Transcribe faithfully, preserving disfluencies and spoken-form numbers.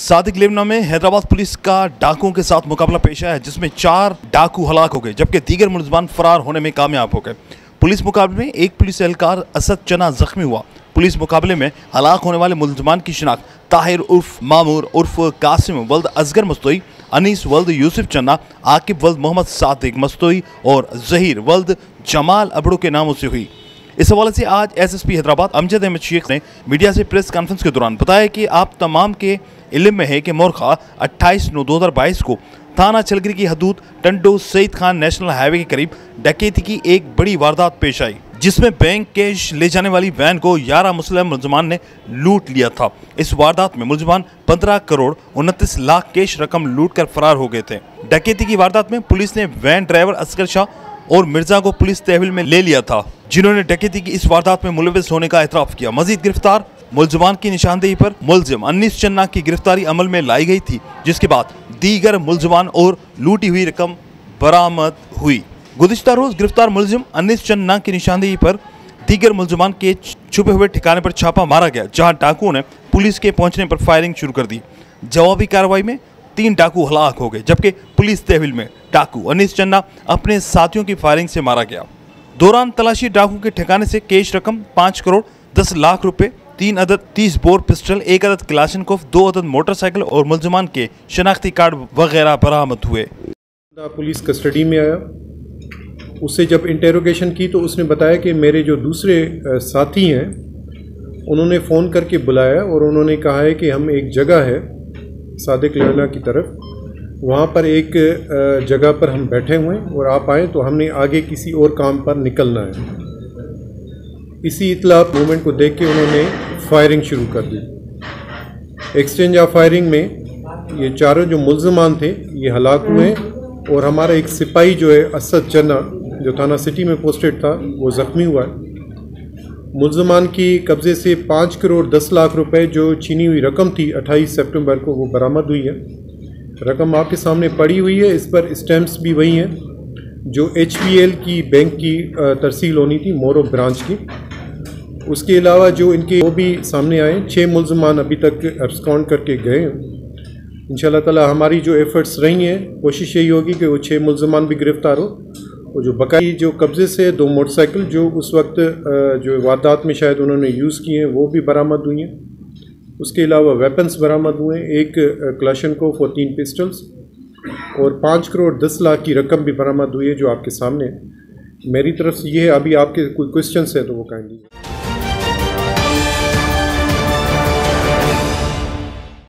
सादिक लेबना में हैदराबाद पुलिस का डाकुओं के साथ मुकाबला पेश आया, जिसमें चार डाकू हलाक हो गए जबकि दीगर मुलजमान फरार होने में कामयाब हो गए। पुलिस मुकाबले में एक पुलिस एहलकार असद चना जख्मी हुआ। पुलिस मुकाबले में हलाक होने वाले मुलजमान की शिनाख्त ताहिर उर्फ मामूर उर्फ कासिम वल्द असगर मस्तोई, अनीस वल्द यूसुफ चन्ना, आकिब वल्द मोहम्मद सादिक मस्तोई और जहीर वल्द जमाल अबड़ू के नामों से हुई। इस हवाले से आज एसएसपी हैदराबाद अमजद अहमद शेख ने मीडिया से प्रेस कॉन्फ्रेंस के दौरान बताया कि आप तमाम के इल्म में है कि मोरखा अट्ठाईस नौ दो हज़ार बाईस को थाना चलगिरी की हदूद टंडो सईद खान नेशनल हाईवे के करीब डकैती की एक बड़ी वारदात पेश आई, जिसमें बैंक कैश ले जाने वाली वैन को ग्यारह मुस्लिम मुलजमान ने लूट लिया था। इस वारदात में मुलजमान पंद्रह करोड़ उनतीस लाख कैश रकम लूट कर फरार हो गए थे। डकैती की वारदात में पुलिस ने वैन ड्राइवर असगर शाह और मिर्जा को पुलिस तहवील में ले लिया था, जिन्होंने डकैती की इस वारदात में मुलविस होने का एतराफ़ किया। मजीद गिरफ्तार मुलजमान की निशानदेही पर मुलजिम अनीस चन्ना की गिरफ्तारी अमल में लाई गई थी, जिसके बाद दीगर मुलजमान और लूटी हुई रकम बरामद हुई। गुज़िश्ता रोज गिरफ्तार मुलजिम अनीस चन्ना की निशानदेही पर दीगर मुलजमान के छुपे हुए ठिकाने पर छापा मारा गया, जहां डाकुओं ने पुलिस के पहुंचने पर फायरिंग शुरू कर दी। जवाबी कार्रवाई में तीन डाकू हलाक हो गए जबकि पुलिस तहवील में डाकू अनीस चन्ना अपने साथियों की फायरिंग से मारा गया। दौरान तलाशी डाकू के ठिकाने से कैश रकम पाँच करोड़ दस लाख रुपए, तीन अदद तीस बोर पिस्टल, एक अदद क्लाशनकोफ, दो अदद मोटरसाइकिल और मुलजमान के शनाख्ती कार्ड वगैरह बरामद हुए। पुलिस कस्टडी में आया, उससे जब इंटेरोगेशन की तो उसने बताया कि मेरे जो दूसरे साथी हैं उन्होंने फ़ोन करके बुलाया और उन्होंने कहा है कि हम एक जगह है सादिक लेबना की तरफ, वहाँ पर एक जगह पर हम बैठे हुए हैं और आप आएँ तो हमने आगे किसी और काम पर निकलना है। इसी इतलात मूवमेंट को देख के उन्होंने फायरिंग शुरू कर दी। एक्सचेंज ऑफ फायरिंग में ये चारों जो मुलजमान थे ये हलाक हुए और हमारा एक सिपाही जो है असद चन्ना जो थाना सिटी में पोस्टेड था वो ज़ख्मी हुआ है। मुलजमान की कब्ज़े से पाँच करोड़ दस लाख रुपए जो छीनी हुई रकम थी अट्ठाईस सितंबर को वो बरामद हुई है। रकम आपके सामने पड़ी हुई है, इस पर स्टैम्प्स भी वही हैं जो एच पी एल की बैंक की तरसील होनी थी मोरो ब्रांच की। उसके अलावा जो इनके वो भी सामने आए, छः मुलजमान अभी तक एब्सकॉन्ड करके गए हैं। इंशाल्लाह ताला हमारी जो एफ़र्ट्स रही हैं कोशिश यही होगी कि वो छः मुलजमान भी गिरफ़्तार हो। वो जो बकाई जो कब्ज़े से दो मोटरसाइकिल जो उस वक्त जो वारदात में शायद उन्होंने यूज़ किए हैं वो भी बरामद हुई हैं। उसके अलावा वेपन्स बरामद हुए, एक क्लाशनकोफ और तीन पिस्टल्स और पाँच करोड़ दस लाख की रकम भी बरामद हुई है जो आपके सामने है। मेरी तरफ से ये है, अभी आपके कोई क्वेश्चंस है तो वो काइंडली।